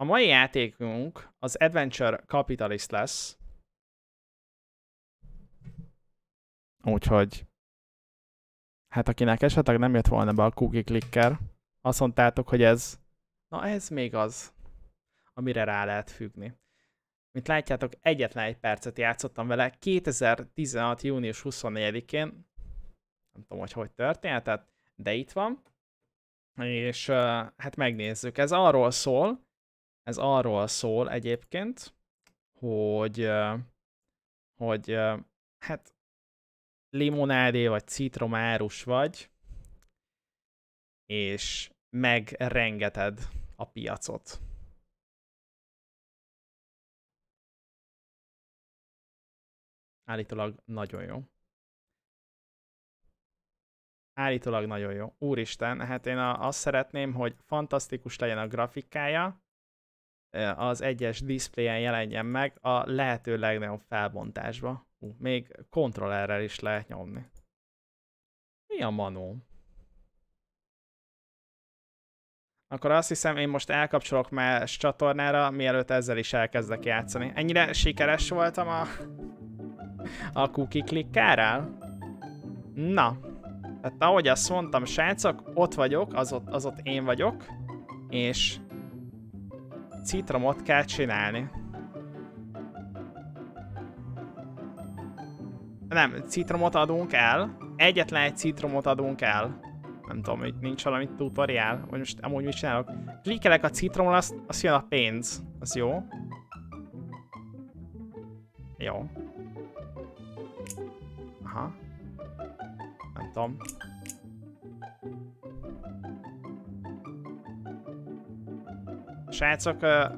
A mai játékunk az Adventure Capitalist lesz. Úgyhogy... Hát akinek esetleg nem jött volna be a cookie clicker, azt mondtátok, hogy ez... Na ez még az, amire rá lehet függni. Mint látjátok, egyetlen egy percet játszottam vele 2016. június 24-én. Nem tudom, hogy történt, de itt van. És hát megnézzük. Ez arról szól egyébként, hogy hát limonádé vagy citromárus vagy, és megrengeted a piacot. Állítólag nagyon jó. Állítólag nagyon jó. Úristen, hát én azt szeretném, hogy fantasztikus legyen a grafikája, az egyes diszpléjen jelenjen meg a lehető legnagyobb felbontásba. Még kontrollerrel is lehet nyomni. Mi a manó? Akkor azt hiszem, én most elkapcsolok más csatornára, mielőtt ezzel is elkezdek játszani. Ennyire sikeres voltam a cookie clickárral? Na. Tehát ahogy azt mondtam, srácok, ott vagyok, az ott én vagyok, és citromot kell csinálni. Nem, citromot adunk el. Egyetlen egy citromot adunk el. Nem tudom, hogy nincs valami tutoriál, vagy most amúgy mit csinálok. Klikkelek a citromon, azt jön a pénz. Az jó. Jó. Aha. Nem tudom. Srácok,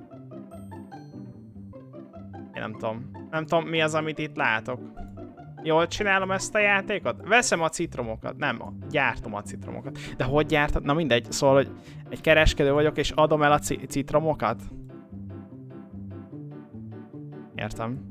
én nem tudom. Nem tudom, mi az, amit itt látok. Jól csinálom ezt a játékot? Veszem a citromokat. Nem, gyártom a citromokat. De hogy gyártod? Na mindegy, szóval, hogy egy kereskedő vagyok, és adom el a citromokat? Értem.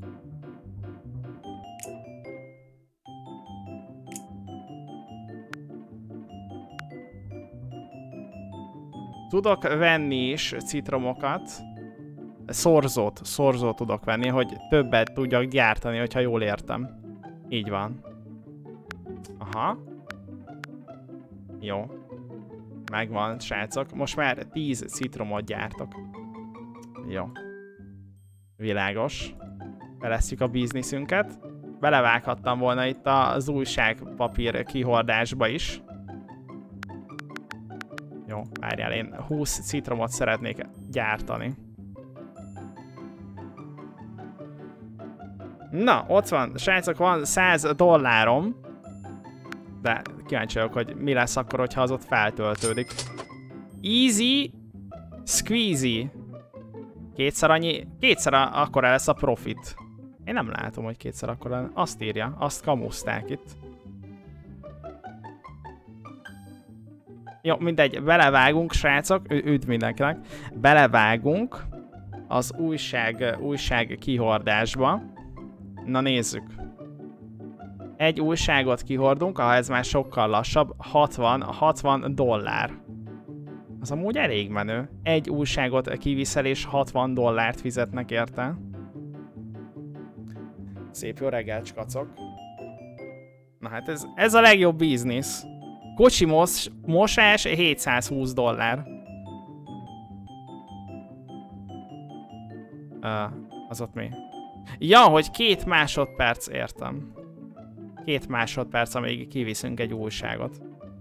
Tudok venni is citromokat. Szorzót tudok venni, hogy többet tudjak gyártani, hogyha jól értem. Így van. Aha. Jó. Megvan, srácok. Most már 10 citromot gyártok. Jó. Világos. Belesszük a bizniszünket. Belevághattam volna itt az újságpapír kihordásba is. Jó, várjál, én 20 citromot szeretnék gyártani. Na, ott van, srácok, van $100. De kíváncsi vagyok, hogy mi lesz akkor, hogyha az ott feltöltődik. Easy squeezy. Kétszer akkora lesz a profit. Én nem látom, hogy kétszer akkora. Azt írja, azt kamuszták itt. Jó, mindegy, belevágunk, srácok, üdv mindenkinek. Belevágunk az újság kihordásba. Na nézzük. Egy újságot kihordunk, ha ez már sokkal lassabb, $60. Az amúgy elég menő. Egy újságot kiviszel és $60 fizetnek érte. Szép jó reggelt, skacok. Na hát ez a legjobb biznisz. Kocsi mosás $720. Az ott mi? Ja, hogy 2 másodperc, értem. 2 másodperc, amíg kiviszünk egy újságot.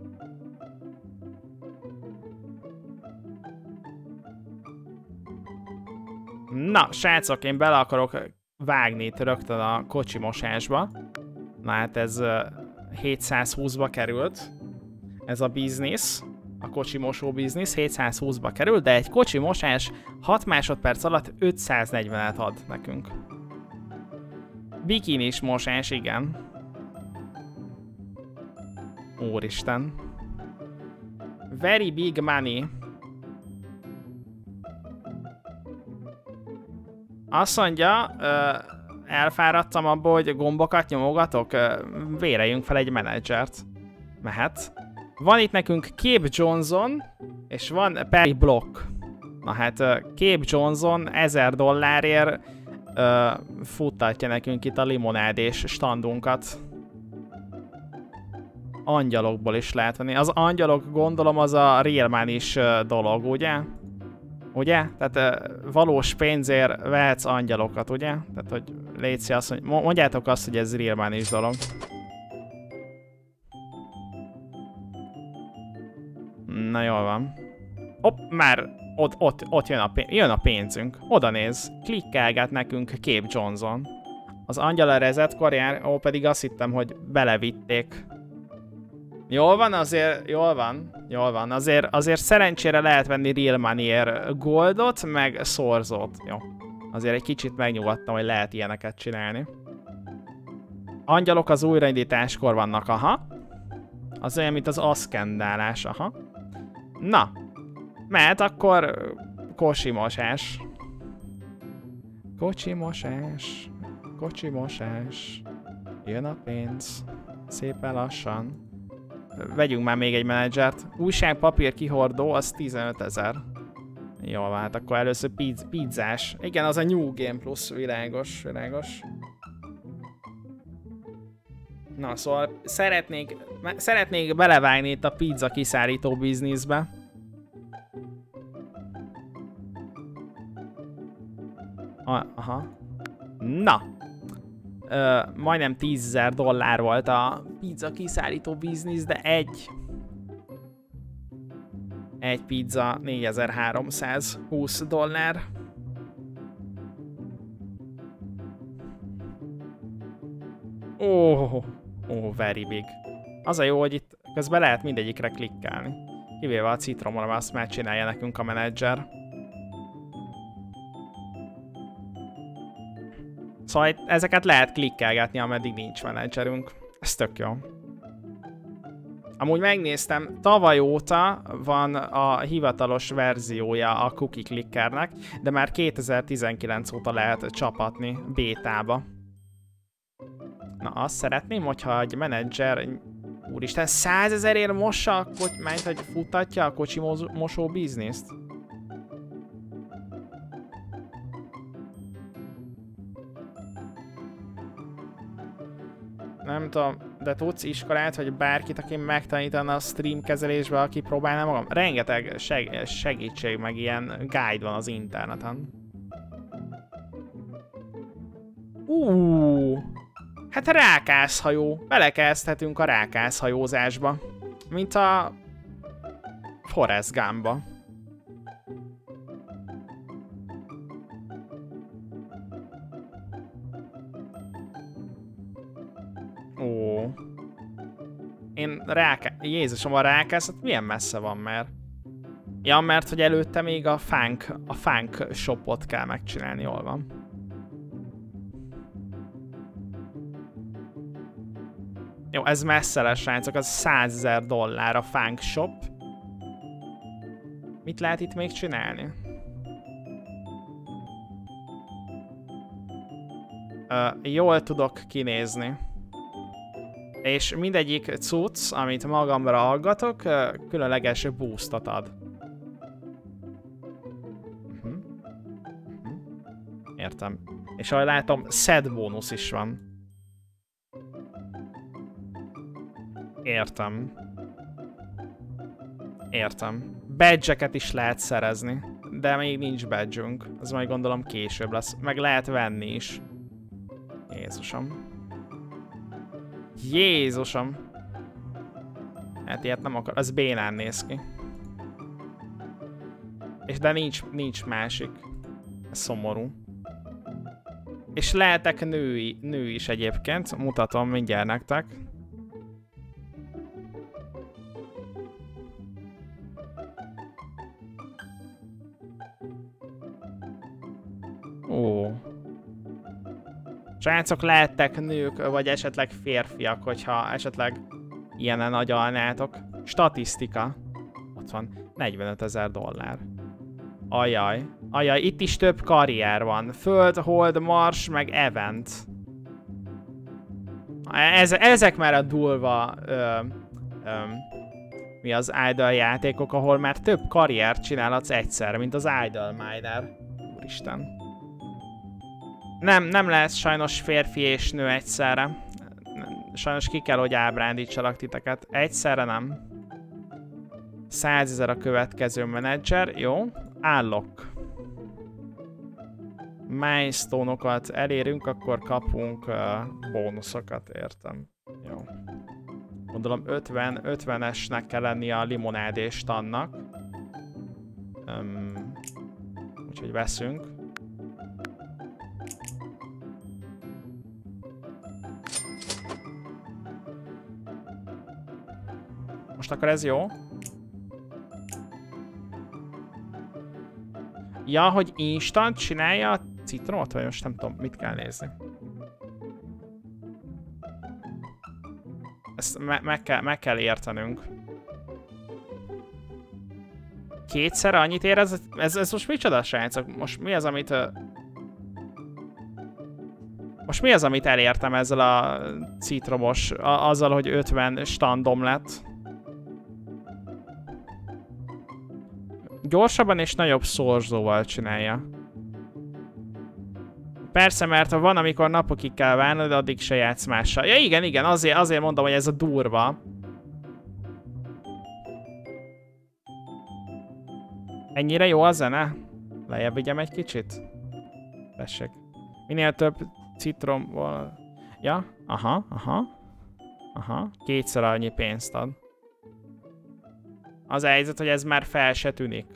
Na, srácok, én bele akarok vágni itt rögtön a kocsi mosásba. Na hát ez 720-ba került. Ez a biznisz. A kocsi mosó biznisz 720-ba kerül, de egy kocsi mosás 6 másodperc alatt 540-et ad nekünk. Bikinis mosás, igen. Úristen. Very big money. Azt mondja, elfáradtam abból, hogy gombokat nyomogatok, véreljünk fel egy menedzsert. Mehet. Van itt nekünk Cape Johnson, és van Perry Block. Na hát Cape Johnson $1000 futtatja nekünk itt a limonádés standunkat. Angyalokból is lehet venni. Az angyalok, gondolom, az a Realman is dolog, ugye? Ugye? Tehát valós pénzért vehetsz angyalokat, ugye? Tehát, hogy létszi azt, hogy mondjátok azt, hogy ez Realman is dolog. Na jól van. Hopp, már ott jön a pénzünk. Oda néz. Klikkelget nekünk Cape Johnson. Az angyal rezetkor jár, ó, pedig azt hittem, hogy belevitték. Jól van, azért, jól van. Azért szerencsére lehet venni Real Money-ért goldot, meg szorzót. Jó. Azért egy kicsit megnyugodtam, hogy lehet ilyeneket csinálni. Angyalok az újraindításkor vannak, aha. Az olyan, mint az aszkendálás, aha. Na. Mert akkor kocsimosás. Kocsimosás. Jön a pénz. Szépen lassan. Vegyünk már még egy menedzsert. Újságpapír kihordó, az 15 000. Jól van, hát akkor először pizzás. Igen, az a New Game Plus, világos. Na, szóval szeretnék belevágni itt a pizza kiszárító bizniszbe. Aha. Na. Majdnem $10,000 volt a pizza kiszállító biznisz, de egy pizza $4320. Very big. Az a jó, hogy itt közben lehet mindegyikre klikkelni. Kivéve a citromra, azt már csinálja nekünk a menedzser. Szóval ezeket lehet klikkelgetni, ameddig nincs menedzserünk. Ez tök jó. Amúgy megnéztem, tavaly óta van a hivatalos verziója a cookie clickernek, de már 2019 óta lehet csapatni bétába. Na, azt szeretném, hogyha egy menedzser, úristen, 100 000-ért mossa, hogy futatja a kocsi mosó bizniszt. Nem tudom, de tudsz iskolát, hogy bárkit, aki megtanítana a stream kezelésbe, aki próbálná magam? Rengeteg segítség, meg ilyen guide van az interneten. Hát rákászhajó. Belekezdhetünk a rákászhajózásba. Mint a Forrest Gumpba. Jézusom, a rákászat milyen messze van már? Ja, mert hogy előtte még a funk shopot kell megcsinálni, jól van. Jó, ez messze lesz, srácok, az $100,000 a funk shop. Mit lehet itt még csinálni? Jól tudok kinézni. És mindegyik cucc, amit magamra aggatok, különleges boostot ad. Értem. És ahogy látom, set bónusz is van. Értem. Badge-eket is lehet szerezni, de még nincs badge-ünk. Az majd gondolom később lesz. Meg lehet venni is. Jézusom. Hát ilyet nem akar. Az bénán néz ki. De nincs másik. Ez szomorú. És lehetek nő is egyébként. Mutatom mindjárt nektek. Srácok, lehettek nők, vagy esetleg férfiak, hogyha esetleg ilyenen agyalnátok. Statisztika. Ott van. $45,000. Ajaj. Itt is több karrier van. Föld, Hold, Mars, meg Event. Ezek már a durva mi az idle játékok, ahol már több karriert csinálhatsz egyszerre, mint az idle miner. Úristen. Nem lehet sajnos férfi és nő egyszerre. Sajnos ki kell, hogy ábrándítsalak titeket. Egyszerre nem. 100 000 a következő menedzser. Jó. Állok. Milestone-okat elérünk, akkor kapunk bónuszokat, értem. Jó. Gondolom 50-esnek kell lennie a limonádés tannak. Úgyhogy veszünk. Most akkor ez jó. Ja, hogy instant csinálja a citromot, vagy most nem tudom, mit kell nézni. Ezt meg kell értenünk. Kétszer annyit ér ez most micsoda, srácok? Most mi az, amit... Most mi az, amit elértem ezzel a citromos, azzal, hogy 50 standom lett? Gyorsabban és nagyobb szorzóval csinálja. Persze, mert ha van, amikor napokig kell várnod, de addig se játsz mással. Ja igen, azért mondom, hogy ez a durva. Ennyire jó a zene? Lejjebb vigyem egy kicsit? Tessék. Minél több citrom... Ja? Aha. Kétszer annyi pénzt ad. Az a helyzet, hogy ez már fel se tűnik.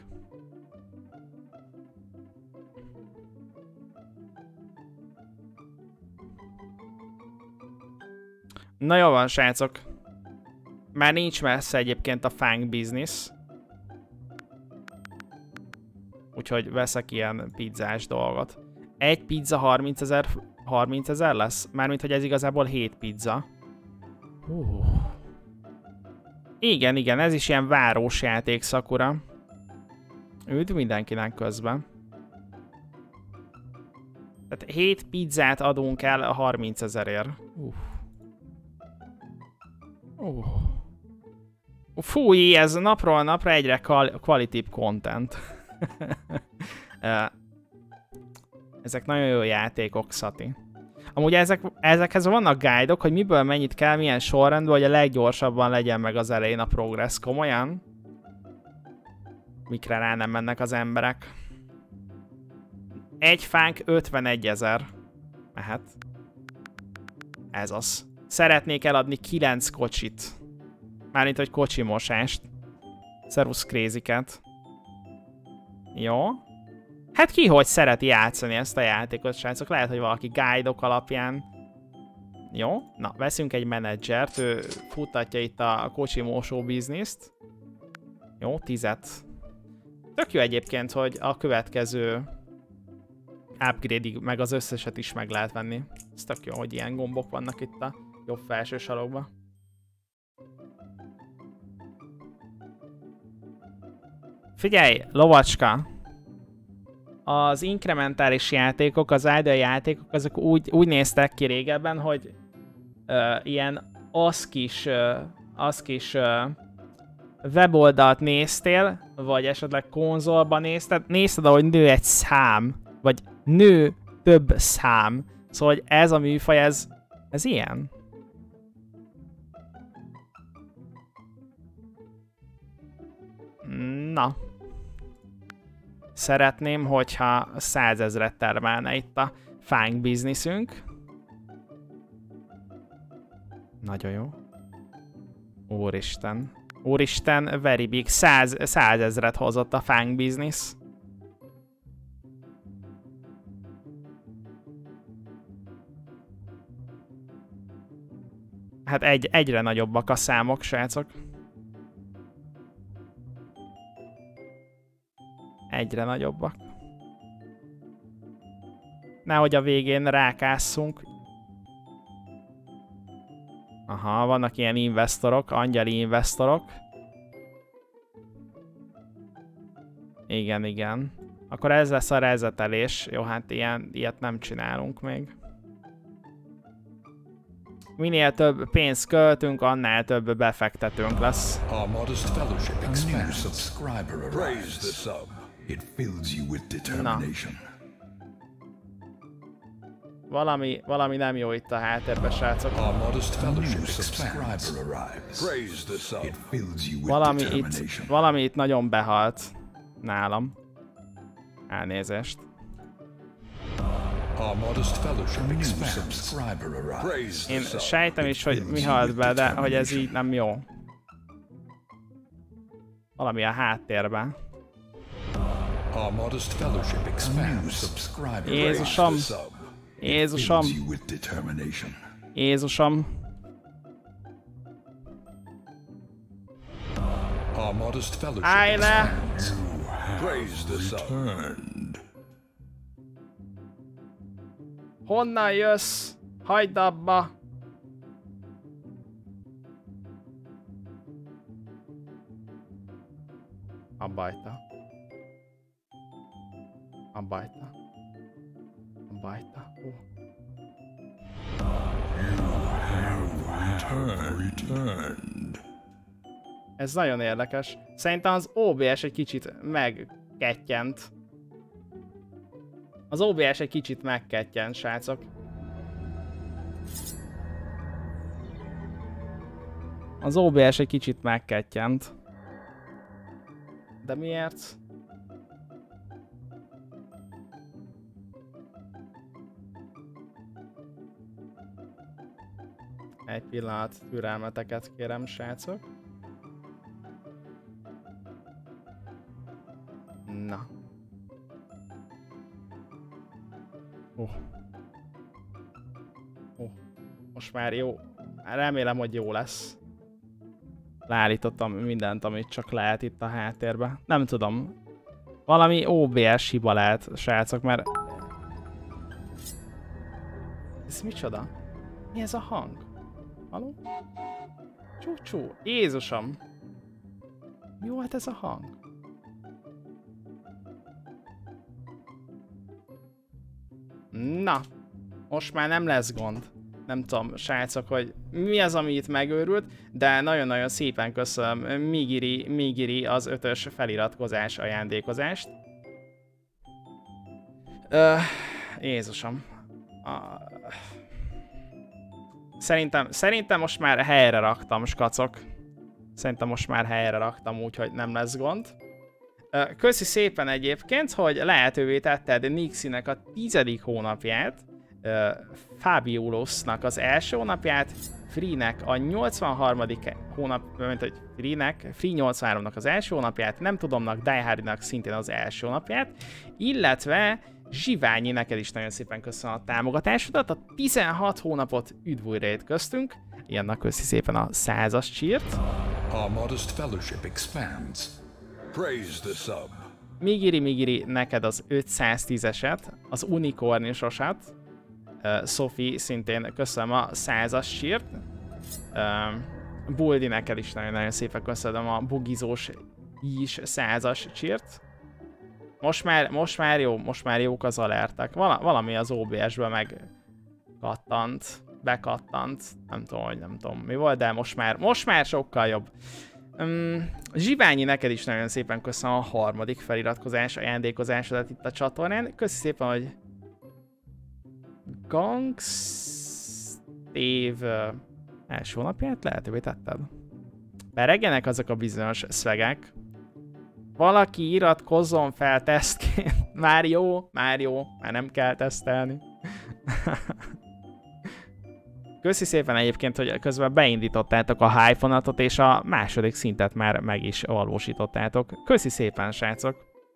Na jó van, srácok. Már nincs messze egyébként a fang business. Úgyhogy veszek ilyen pizzás dolgot. Egy pizza 30 000 lesz? Mármint, hogy ez igazából 7 pizza. Igen, ez is ilyen város játék, Sakura. Üdv mindenkinek közben. Tehát 7 pizzát adunk el a 30 000-ért. Fúj, ez napról napra egyre quality content. Ezek nagyon jó játékok, Szati. Amúgy ezekhez vannak guide-ok, hogy miből mennyit kell, milyen sorrendben, hogy a leggyorsabban legyen meg az elején a progress. Komolyan? Mikre rá nem mennek az emberek? Egy fánk 51 000. Mehet. Ez az. Szeretnék eladni 9 kocsit. Mármint, hogy kocsimosást. Szervusz Crazy-ket. Jó. Hát ki hogy szereti játszani ezt a játékot, srácok? Lehet, hogy valaki guide-ok alapján. Jó. Na, veszünk egy menedzsert. Ő futtatja itt a kocsimósó bizniszt. Jó, 10. Tök jó egyébként, hogy a következő upgrade-ig meg az összeset is meg lehet venni. Ez tök jó, hogy ilyen gombok vannak itt a jobb felső sarokban. Figyelj, lovacska! Az inkrementális játékok, az idle játékok, azok úgy néztek ki régebben, hogy ilyen ASCII-s weboldalt néztél, vagy esetleg konzolban nézted, ahogy nő egy szám, vagy nő több szám. Szóval hogy ez a műfaj, ez ilyen. Na. Szeretném, hogyha 100 000-et termelne itt a fang bizniszünk. Nagyon jó. Úristen. Úristen, very big. 100 000-et hozott a fang biznisz. Hát egyre nagyobbak a számok, srácok. Egyre nagyobbak. Nehogy a végén rákásszunk. Aha, vannak ilyen investorok, angyali investorok. Igen. Akkor ez lesz a rezetelés. Jó, hát ilyet nem csinálunk még. Minél több pénzt költünk, annál több befektetőnk lesz. Our modest fellowship expands. Subscriber praise the sub. It fills you with determination. Valami nem jó itt a háttérben, srácok. Our modest fellowship expands. Praise the sub. It fills you with determination. Valami itt nagyon behalt nálam. Elnézést. Our modest fellowship expands. Én sejtem is, hogy mi halt be, de hogy ez így nem jó. Valami a háttérben. Our modest fellowship expands. Jézusom! Jézusom! Jézusom! Our modest fellowship állj le! Praise the sub. Honnan jössz? Hagyd abba! Abba hagyta. Abba hagyta. Abba hagyta. Ez nagyon érdekes. Szerintem az OBS egy kicsit megkettyent. Az OBS egy kicsit megkettyent, srácok. Az OBS egy kicsit megkettyent. De miért? Egy pillanat, türelmeteket kérem, srácok. Na. Most már jó. Remélem, hogy jó lesz. Leállítottam mindent, amit csak lehet itt a háttérben. Nem tudom. Valami OBS hiba lehet, srácok, mert... Ez micsoda? Mi ez a hang? Haló? Csú-csú. Jézusom! Mi volt ez a hang? Na, most már nem lesz gond. Nem tudom, srácok, hogy mi az, ami itt megőrült, de nagyon-nagyon szépen köszönöm Migiri az 5-ös feliratkozás ajándékozást. Jézusom. Szerintem most már helyre raktam, skacok. Szerintem most már helyre raktam, úgyhogy nem lesz gond. Köszi szépen egyébként, hogy lehetővé tetted Nixinek a 10. hónapját, Fabiolosnak az első hónapját, Free-nek a 83. hónap, mint hogy Free 83-nak az első hónapját, nem tudomnak, Diehardy-nak szintén az első hónapját, illetve Zsiványi, neked is nagyon szépen köszönöm a támogatásodat, a 16 hónapot üdvújra köztünk, ilyennek köszi szépen a 100-as csírt. Our modest fellowship expands. Praise the sub. Migiri, neked az 510-eset, az unikornisosat. Sophie, szintén köszönöm a 100-as csírt. Buldi, neked is nagyon-nagyon szépen köszönöm a bugizós is 100-as csírt. Most már jók az alertek. Valami az OBS-be bekattant. Nem tudom mi volt, de most már sokkal jobb. Zsiványi, neked is nagyon szépen köszönöm a 3. feliratkozás ajándékozásodat itt a csatornán. Köszi szépen, hogy Steve első hónapját lehetővé tetted. Beregjenek azok a bizonyos szvegek. Valaki iratkozzon fel tesztként. Már jó, már nem kell tesztelni. Köszi szépen egyébként, hogy közben beindítottátok a Hyphonatot, és a második szintet már meg is valósítottátok. Köszi szépen, srácok!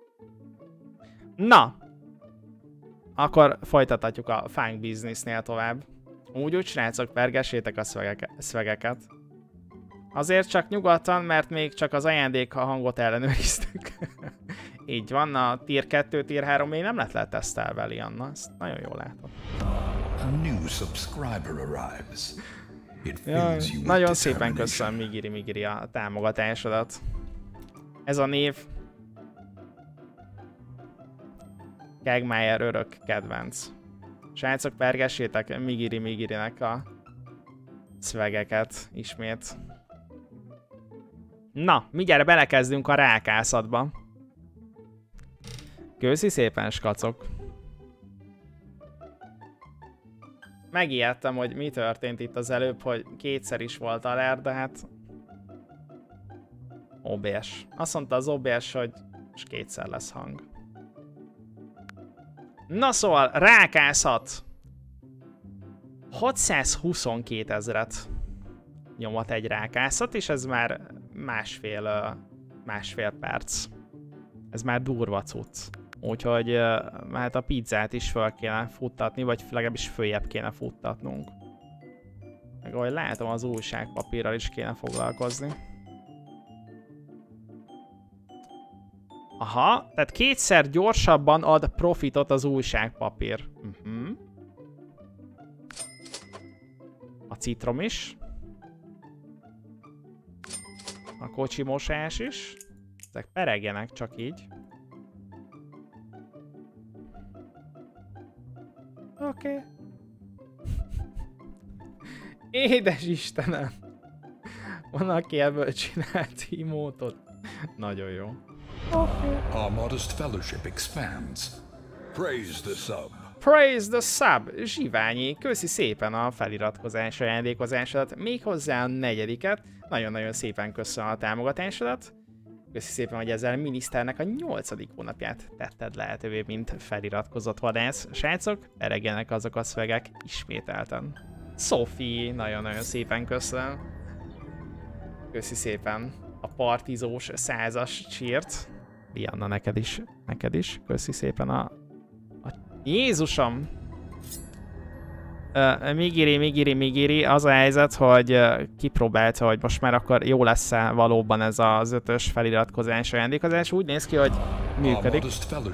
Na! Akkor folytathatjuk a Funk Businessnél tovább. Úgy, srácok, pergessétek a szvegeket. Azért csak nyugodtan, mert még csak az ajándék hangot ellenőriztük. Így van, a Tier 2, Tier 3 még nem lett letesztelve, Lianna. Ezt nagyon jól látom. A new subscriber arrives. Nagyon szépen köszönöm, Migiri a támogatásodat. Ez a név Kegmeier örök kedvenc. Srácok, pergessétek Migirinek a szvegeket ismét. Na, mindjárt belekezdünk a rákászatba. Köszi szépen, skacok. Megijedtem, hogy mi történt itt az előbb, hogy kétszer is volt alert, de hát... OBS. Azt mondta az OBS, hogy most kétszer lesz hang. Na szóval, rákászat! 622 000-et nyomat egy rákászat, és ez már másfél perc. Ez már durva cucc. Úgyhogy hát a pizzát is fel kéne futtatni, vagy legalábbis följebb kéne futtatnunk. Meg ahogy látom, az újságpapírral is kéne foglalkozni. Aha, tehát kétszer gyorsabban ad profitot az újságpapír. A citrom is. A kocsimosás is. Ezek peregjenek csak így. Oké. Édes Istenem! Van, aki ebből csinált emotot. Nagyon jó. Our modest fellowship expands. Praise the sub. Praise the sub! Zsiványi, köszi szépen a feliratkozás ajándékozásodat, méghozzá a 4. Nagyon-nagyon szépen köszönöm a támogatásodat. Köszi szépen, hogy ezzel a miniszternek a 8. hónapját tetted lehetővé, mint feliratkozott vadász. Srácok, eregjenek azok a szövegek ismételten. Sophie, nagyon-nagyon szépen köszönöm. Köszi szépen a partizós 100-as cheert. Lianna, neked is. Köszi szépen a Jézusom! Migiri, az a helyzet, hogy kipróbálta, hogy most már akkor jó lesz-e valóban ez az 5-ös feliratkozás ajándékozás. Úgy néz ki, hogy működik.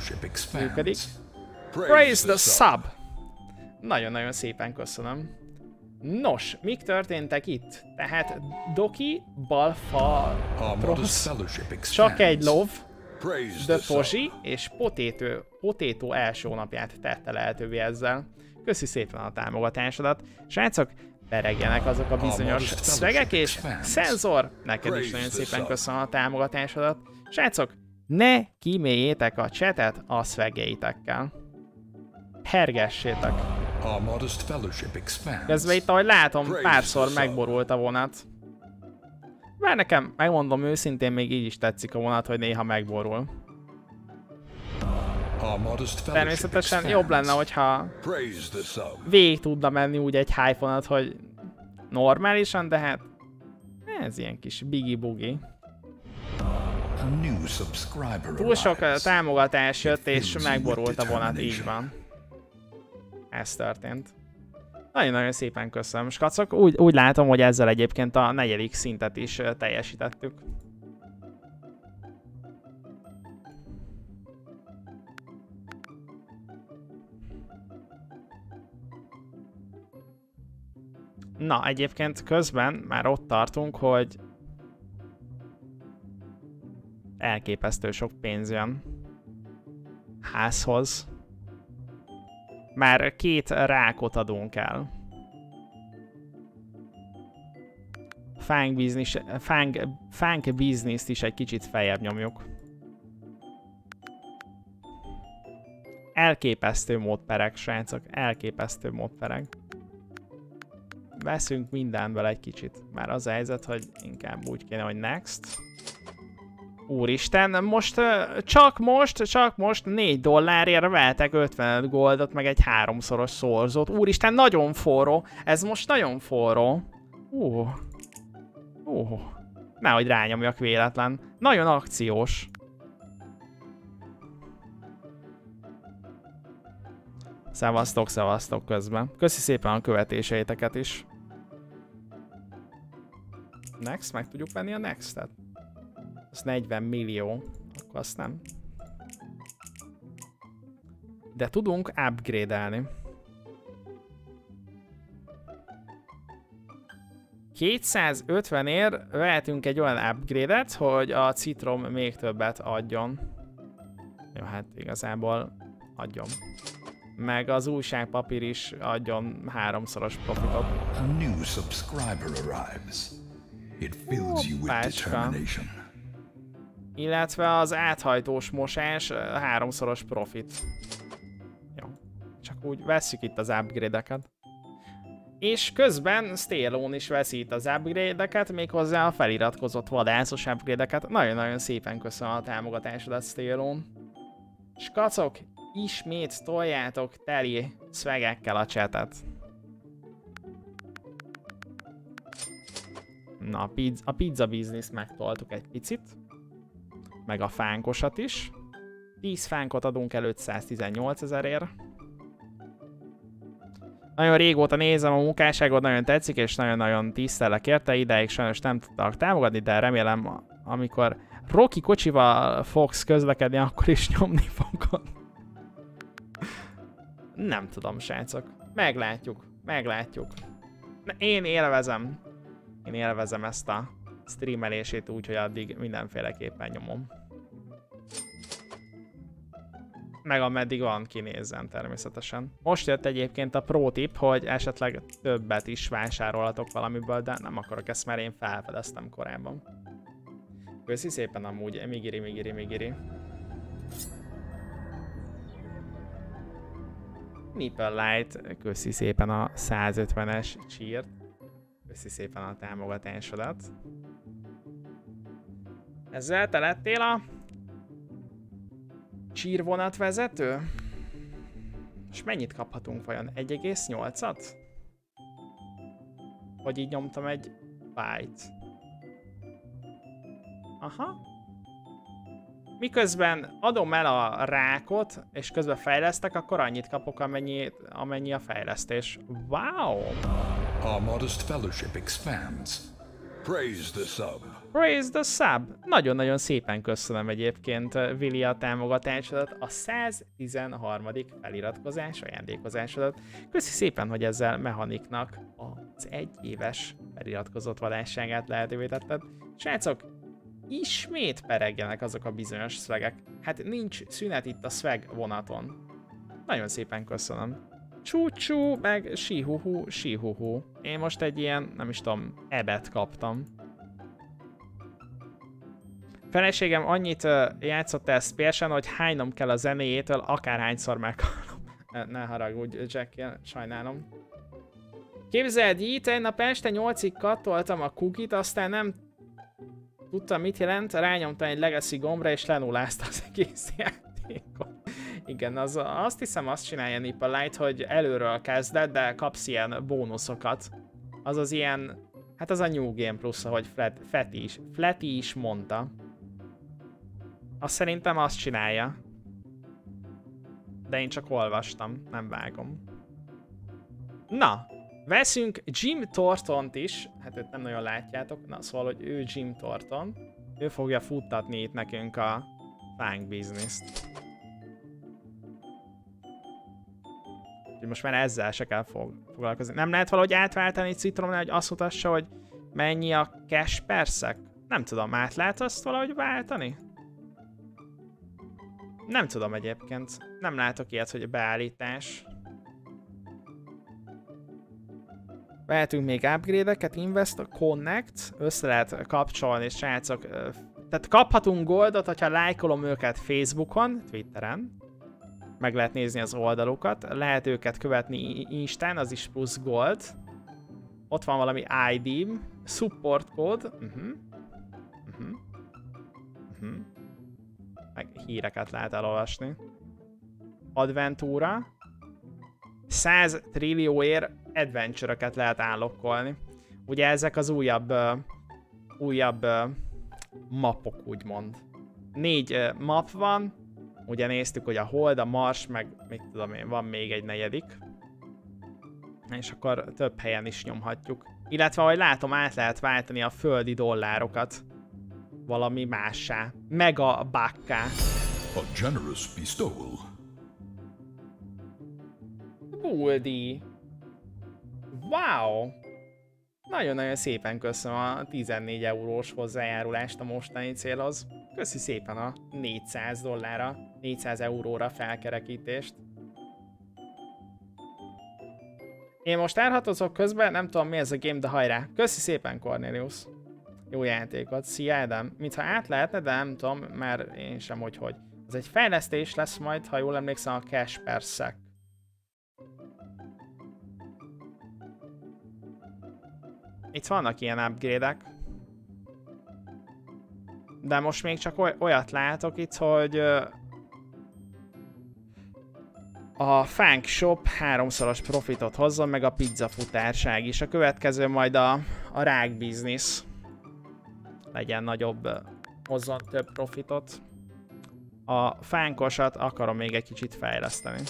Praise the sub! Nagyon-nagyon szépen köszönöm. Nos, mik történtek itt? Tehát Doki, Balfa, csak egy lov, The Pozsi és Potato első napját tette lehetővé ezzel. Köszi szépen a támogatásodat. Srácok, peregjenek azok a bizonyos szvegek, és Szenzor, neked is nagyon szépen köszönöm a támogatásodat. Srácok, ne kíméljétek a chatet a szvegeitekkel. Hergessétek. Közben itt, ahogy látom, párszor megborult a vonat. Bár nekem, megmondom őszintén, még így is tetszik a vonat, hogy néha megborul. Természetesen jobb lenne, hogyha végig tudna menni úgy egy hype-onat, hogy normálisan, de hát ez ilyen kis bigi-bugi. Túl sok támogatás jött, és megborult a vonat, így van. Ez történt. Nagyon-nagyon szépen köszönöm, skacok. Úgy látom, hogy ezzel egyébként a 4. szintet is teljesítettük. Na, egyébként közben már ott tartunk, hogy elképesztő sok pénz jön házhoz. Már 2 rákot adunk el. Funk business-t is egy kicsit feljebb nyomjuk. Elképesztő módpereg, srácok, elképesztő módpereg. Veszünk mindenből egy kicsit. Már az a helyzet, hogy inkább úgy kéne, hogy next. Úristen, csak most $4 vehetek 55 goldot, meg egy 3-szoros szorzót. Úristen, nagyon forró. Ez most nagyon forró. Nehogy rányomjak véletlen. Nagyon akciós. Szevasztok közben. Köszi szépen a követéseiteket is. Next, meg tudjuk venni a next-et? Az 40 millió, akkor azt nem. De tudunk upgrade-elni. 250-ért vehetünk egy olyan upgrade-et, hogy a citrom még többet adjon. Jó, hát igazából adjon. meg az újságpapír is adjon 3-szoros profitot. A new subscriber arrives. It fills you with determination. Illetve az áthajtós mosás 3-szoros profit. Jó. Csak úgy vesszük itt az upgrade-eket. És közben Stallone is veszi itt az upgrade-eket, méghozzá a feliratkozott vadászos upgrade-eket. Nagyon-nagyon szépen köszönöm a támogatásodat, Stallone. És kacok, ismét toljátok teli szvegekkel a chatet. Na, a pizza business megtoltuk egy picit. Meg a fánkosat is. 10 fánkot adunk el 518 000-ért. Nagyon régóta nézem a munkásságot, nagyon tetszik, és nagyon-nagyon tisztelek érte. Ideig sajnos nem tudtak támogatni, de remélem, amikor Rocky kocsival fogsz közlekedni, akkor is nyomni fogod. Nem tudom, srácok. Meglátjuk. Én élvezem ezt a streamelését úgy, hogy addig mindenféleképpen nyomom. Meg ameddig van, kinézzem természetesen. Most jött egyébként a pro tip, hogy esetleg többet is vásárolhatok valamiből, de nem akarok ezt, mert én felfedeztem korábban. Köszi szépen amúgy, migiri. Nipple Light, köszi szépen a 150-es cheert. Köszi szépen a támogatásodat. Ezzel te lettél a csírvonatvezető? És mennyit kaphatunk vajon? 1,8-at? Hogy így nyomtam egy byte. Aha. Miközben adom el a rákot, és közben fejlesztek, akkor annyit kapok, amennyi a fejlesztés. Wow! Our modest fellowship expands. Praise the sub. Praise the sub! Nagyon-nagyon szépen köszönöm egyébként, Willi, a támogatásodat, a 113. feliratkozás, ajándékozásodat. Köszi szépen, hogy ezzel Mechaniknak az 1 éves feliratkozott vadásságát lehetővé tetted. Srácok, ismét peregjenek azok a bizonyos szvegek. Hát nincs szünet itt a szveg vonaton. Nagyon szépen köszönöm. Csú-csú, meg síhuhu. Én most egy ilyen, nem is tudom, ebet kaptam. Feleségem annyit játszott el SPS-en, hogy hánynom kell a zenéjétől, akárhányszor meghalom. Ne haragudj, Jack, sajnálom. Képzeld, így egy nap este 8-ig kattoltam a cookit, aztán nem tudtam, mit jelent, rányomtam egy legacy gombra, és lenullázta az egész játékot. Igen, azt hiszem azt csinálja Nipple Light, hogy előről kezded, de kapsz ilyen bónuszokat. Az ilyen, hát az a New Game Plus, ahogy Flatty is mondta. Azt szerintem azt csinálja. De én csak olvastam, nem vágom. Na, veszünk Jim Thorntont is. Hát őt nem nagyon látjátok. Na, szóval, hogy ő Jim Thornton. Ő fogja futtatni itt nekünk a fánk bizniszt. Úgyhogy most már ezzel se kell foglalkozni. Nem lehet valahogy átváltani Citromnál, hogy azt mutassa, hogy mennyi a cash perszek? Nem tudom, át lehet azt valahogy váltani? Nem tudom egyébként. Nem látok ilyet, hogy beállítás. Vehetünk még upgrade-eket, invest, connect, össze lehet kapcsolni, srácok. Tehát kaphatunk goldot, hogyha lájkolom őket Facebookon, Twitteren. Meg lehet nézni az oldalukat, lehet őket követni Instán, az is plusz gold. Ott van valami ID, support code. Meg híreket lehet elolvasni. Adventúra. 100 trillióért adventure-öket lehet állokkolni. Ugye ezek az újabb mapok, úgymond. 4 map van. Ugye néztük, hogy a Hold, a Mars, meg mit tudom én, van még egy 4. És akkor több helyen is nyomhatjuk. Illetve, ahogy látom, át lehet váltani a földi dollárokat valami mássá. Mega bakká. A generous bestowal. Buldi. Wow! Nagyon-nagyon szépen köszönöm a 14 eurós hozzájárulást a mostani célhoz. Köszi szépen a 400 dollárra, 400 euróra felkerekítést. Én most elhatozok közben, nem tudom mi ez a game, de hajrá. Köszi szépen, Cornelius. Jó játékot. Szia, Edem. Mintha át lehetne, de nem tudom, mert én sem hogy. Ez egy fejlesztés lesz majd, ha jól emlékszem, a cash per sec. Itt vannak ilyen upgrade-ek. De most még csak olyat látok itt, hogy a Funk Shop 3-szoros profitot hozzon, meg a pizza futárság is. A következő majd a rák biznisz. Legyen nagyobb, hozzon több profitot. A Funkosat akarom még egy kicsit fejleszteni.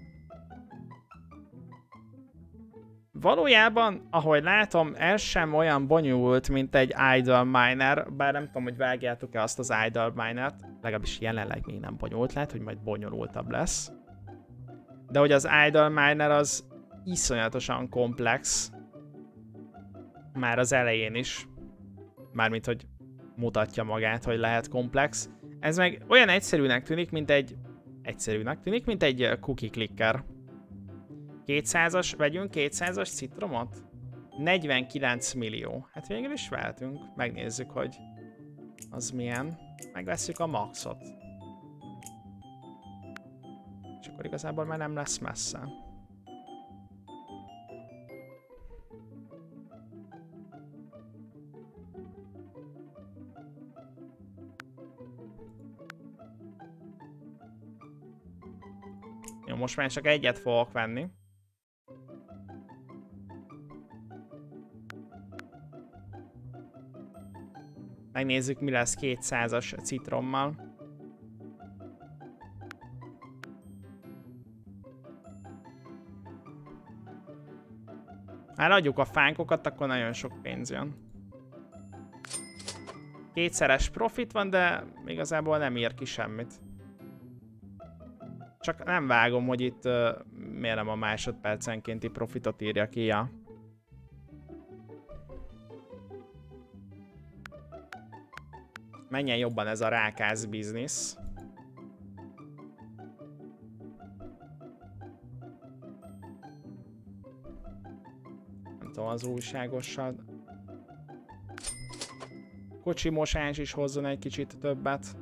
Valójában, ahogy látom, ez sem olyan bonyolult, mint egy Idle Miner, bár nem tudom, hogy vágjátok-e azt az Idle Minert, legalábbis jelenleg még nem bonyolult, lehet, hogy majd bonyolultabb lesz. De hogy az Idle Miner az iszonyatosan komplex, már az elején is, mármint, hogy mutatja magát, hogy lehet komplex. Ez meg olyan egyszerűnek tűnik, mint egy cookie clicker. 200-as, vegyünk 200-as citromot? 49 millió. Hát végül is vehetünk. Megnézzük, hogy az milyen. Megvesszük a maxot. És akkor igazából már nem lesz messze. Jó, most már csak egyet fogok venni. Megnézzük, mi lesz 200-as citrommal. Ha eladjuk a fánkokat, akkor nagyon sok pénz jön. 2-szeres profit van, de igazából nem ír ki semmit. Csak nem vágom, hogy itt miért nem a másodpercenkénti profitot írja ki. Ja. Menjen jobban ez a rákász biznisz. Nem tudom, az újságossal. Kocsimosás is hozzon egy kicsit többet.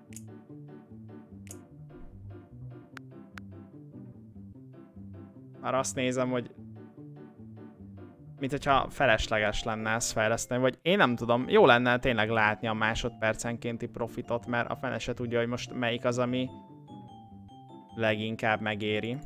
Már azt nézem, hogy mint hogyha felesleges lenne ezt fejleszteni, vagy én nem tudom, jó lenne tényleg látni a másodpercenkénti profitot, mert a fene se tudja, hogy most melyik az, ami leginkább megéri.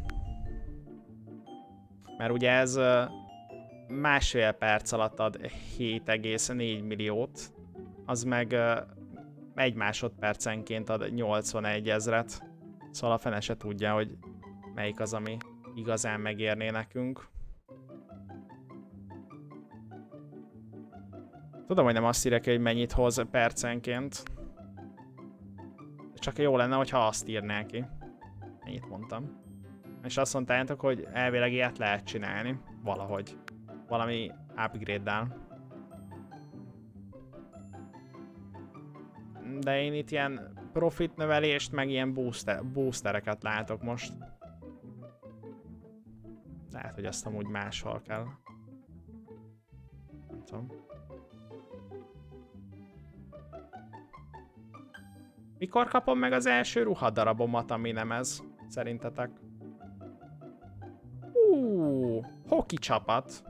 Mert ugye ez másfél perc alatt ad 7,4 milliót, az meg 1 másodpercenként ad 81 000. Szóval a fene se tudja, hogy melyik az, ami igazán megérné nekünk. Tudom, hogy nem azt írja ki, hogy mennyit hoz percenként. Csak jó lenne, hogyha azt írná ki. Ennyit mondtam. És azt mondtátok, hogy elvileg ilyet lehet csinálni. Valahogy. Valami upgrade-del. De én itt ilyen profit növelést, meg ilyen boostereket látok most. Lehet, hogy azt amúgy máshol kell. Nem tudom. Mikor kapom meg az első ruhadarabomat, ami nem ez? Szerintetek? Hoki csapat.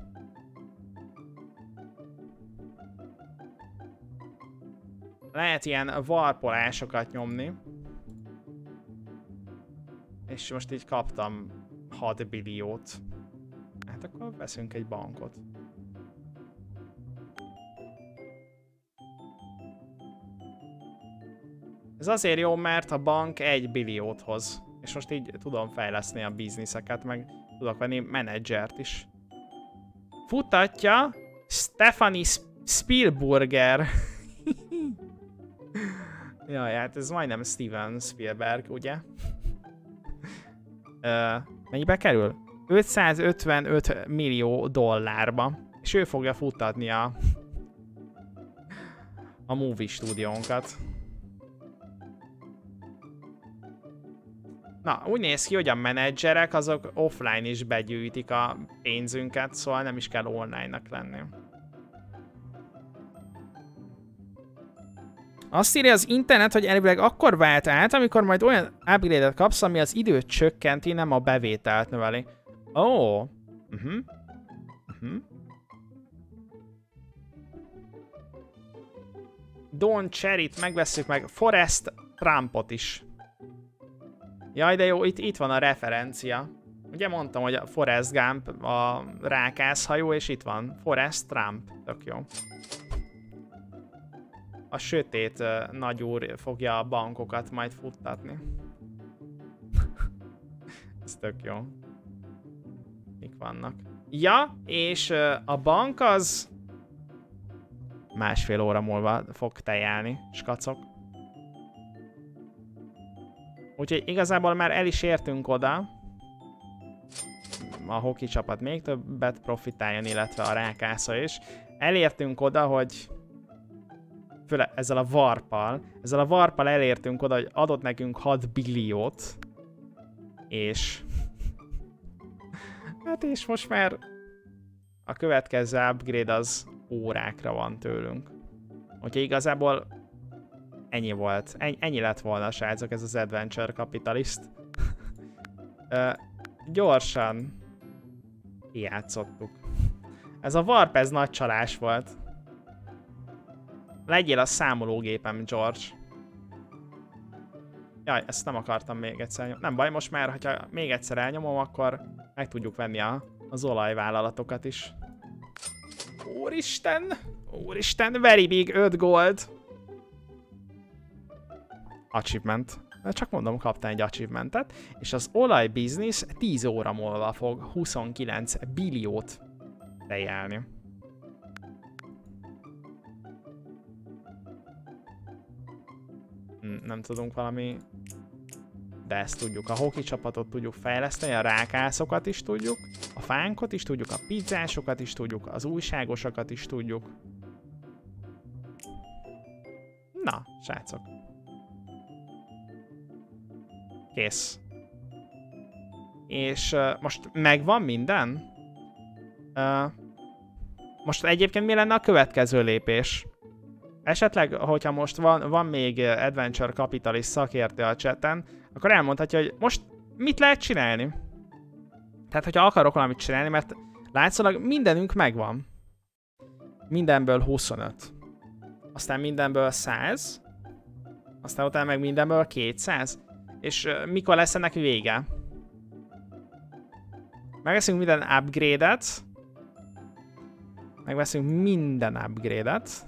Lehet ilyen varpolásokat nyomni. És most így kaptam 6 billiót. Hát akkor veszünk egy bankot. Ez azért jó, mert a bank 1 billiót hoz. És most így tudom fejleszteni a bizniszeket, meg tudok venni menedzsert is. Futatja Stephanie Spielberger. Jaj, hát ez majdnem Steven Spielberg, ugye? Mennyibe kerül? 555 millió dollárba. És ő fogja futtatni a movie stúdiónkat. Na, úgy néz ki, hogy a menedzserek azok offline is begyűjtik a pénzünket, szóval nem is kell online-nak lenni. Azt írja az internet, hogy elvileg akkor vált át, amikor majd olyan upgrade-et kapsz, ami az időt csökkenti, nem a bevételt növeli. Ó. Don Cherryt megvesszük meg, Forrest Trumpot is. Jaj, de jó, itt van a referencia. Ugye mondtam, hogy a Forrest Gump a rákászhajó, és itt van Forrest Trump. Tök jó. A sötét nagyúr fogja a bankokat majd futtatni. Ez tök jó. Mik vannak? Ja, és a bank az másfél óra múlva fog tejálni, skacok. Úgyhogy igazából már el is értünk oda. A hoki csapat még többet profitáljon, illetve a rákásza is. Elértünk oda, hogy főleg ezzel a warppal elértünk oda, hogy adott nekünk 6 billiót. És hát és most már a következő upgrade az órákra van tőlünk. Úgyhogy igazából ennyi volt. Ennyi lett volna, srácok, ez az Adventure Capitalist. Gyorsan játszottuk. Ez a warp, ez nagy csalás volt. Legyél a számológépem, George. Jaj, ezt nem akartam még egyszer nyomni. Nem baj, most már, hogyha még egyszer elnyomom, akkor meg tudjuk venni az olajvállalatokat is. Úristen! Úristen, very big, 5 gold. Achievement. Csak mondom, kaptam egy achievementet. És az olajbiznisz 10 óra múlva fog 29 billiót tejelni. Nem tudunk valami... De ezt tudjuk. A hoki csapatot tudjuk fejleszteni, a rákászokat is tudjuk, a fánkot is tudjuk, a pizzásokat is tudjuk, az újságosokat is tudjuk. Na, srácok. Kész. És most megvan minden? Most egyébként mi lenne a következő lépés? Esetleg, hogyha most van még Adventure Capitalist szakértő a chaten, akkor elmondhatja, hogy most mit lehet csinálni. Tehát, hogyha akarok valamit csinálni, mert látszólag mindenünk megvan. Mindenből 25. Aztán mindenből 100. Aztán utána meg mindenből 200. És mikor lesz ennek vége? Megveszünk minden upgrade-et. Megveszünk minden upgrade-et.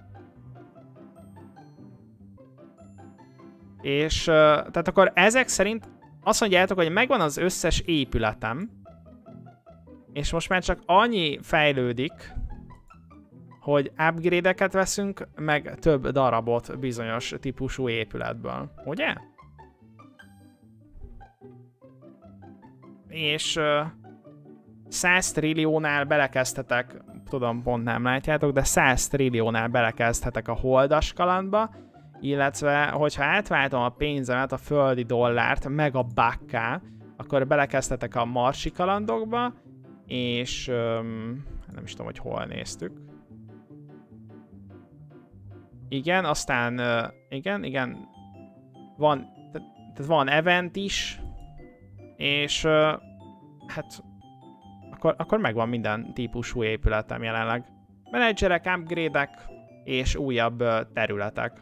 És tehát akkor ezek szerint azt mondjátok, hogy megvan az összes épületem, és most már csak annyi fejlődik, hogy upgrade-eket veszünk, meg több darabot bizonyos típusú épületből. Ugye? És 100 trilliónál belekezdhetek, tudom, pont nem látjátok, de 100 trilliónál belekezdhetek a holdas kalandba, illetve, hogyha átváltom a pénzemet, a földi dollárt, meg a bakká, akkor belekezdhetek a marsi kalandokba, és nem is tudom, hogy hol néztük. Igen, aztán igen, van, tehát van event is, és hát akkor megvan minden típusú épületem jelenleg. Menedzserek, upgrade-ek és újabb területek.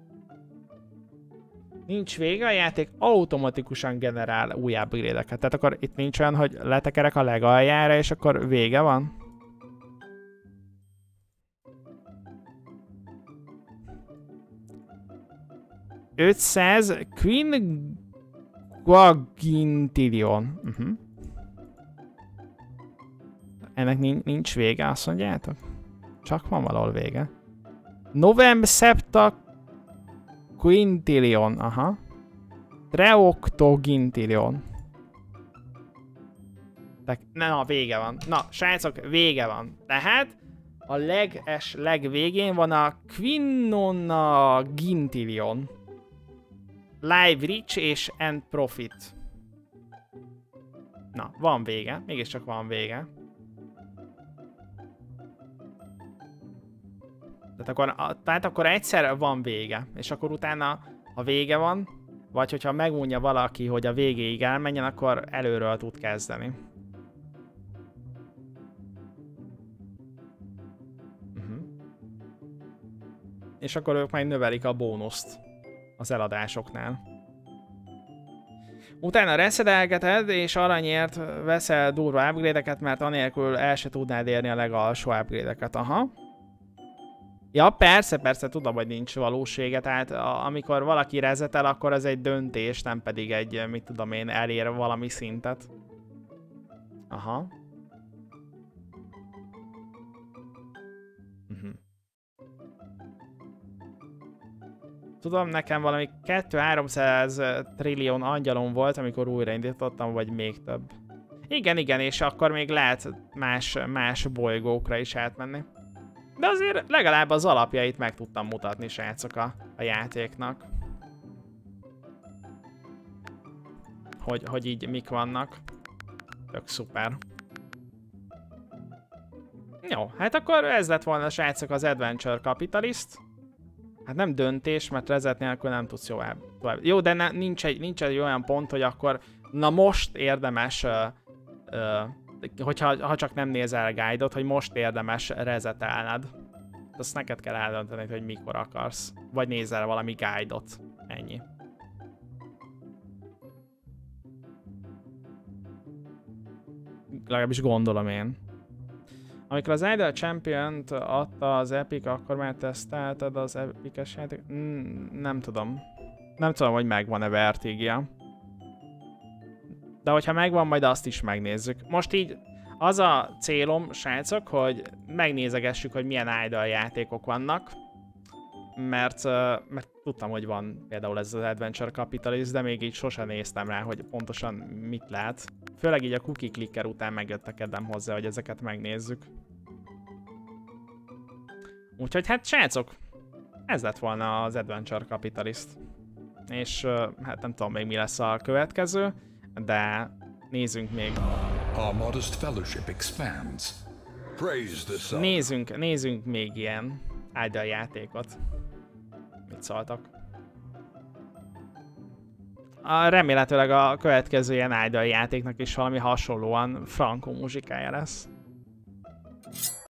Nincs vége, a játék automatikusan generál új upgrade-eket. Tehát akkor itt nincs olyan, hogy letekerek a legaljára, és akkor vége van? $500 quintillion. Ennek nincs vége, azt mondjátok? Csak van valahol vége. November, septa quintillion, aha. Treoctogintillion. Na, vége van. Na, srácok, vége van. Tehát a legvégén van a quinnonagintillion. Live Rich és End Profit. Na, van vége. Mégiscsak van vége. Tehát akkor egyszer van vége. És akkor utána, ha vége van, vagy hogyha megmondja valaki, hogy a végéig elmenjen, akkor előről tud kezdeni. És akkor ők majd növelik a bónuszt az eladásoknál. Utána reszedelgeted, és aranyért veszel durva upgrade-eket, mert anélkül el se tudnád érni a legalsó upgrade-eket. Aha. Ja, persze, tudom, hogy nincs valósége, tehát amikor valaki rezetel, akkor ez egy döntés, nem pedig egy, mit tudom én, elér valami szintet. Aha. Tudom, nekem valami 200-300 trillió angyalom volt, amikor újraindítottam, vagy még több. Igen, és akkor még lehet más bolygókra is átmenni. De azért legalább az alapjait meg tudtam mutatni, srácok, a játéknak. Hogy így mik vannak. Tök szuper. Jó, hát akkor ez lett volna, srácok, az Adventure Capitalist. Hát nem döntés, mert rezet nélkül nem tudsz tovább. Jó, de nincs egy olyan pont, hogy akkor na most érdemes, hogyha csak nem nézel guide-ot, hogy most érdemes rezetelned. Azt neked kell eldönteni, hogy mikor akarsz. Vagy nézel valami guide-ot. Ennyi. Legalábbis gondolom én. Amikor az Idle Champion-t adta az Epic, akkor már tesztelted az Epic-es játék? Nem tudom. Nem tudom, hogy megvan-e Vertigia. De hogyha megvan, majd azt is megnézzük. Most így az a célom, srácok, hogy megnézegessük, hogy milyen Idle játékok vannak. Mert tudtam, hogy van például ez az Adventure Capitalist, de még így sosem néztem rá, hogy pontosan mit lát. Főleg így a cookie clicker után megjöttekedem hozzá, hogy ezeket megnézzük. Úgyhogy hát srácok, ez lett volna az Adventure Capitalist. És hát nem tudom még mi lesz a következő, de nézzünk még. Our modest fellowship expands. Praise the sun. Nézzünk még ilyen Idle játékot. Mit szóltak? Remélhetőleg a következő ilyen Idle játéknak is valami hasonlóan frankó muzsikája lesz.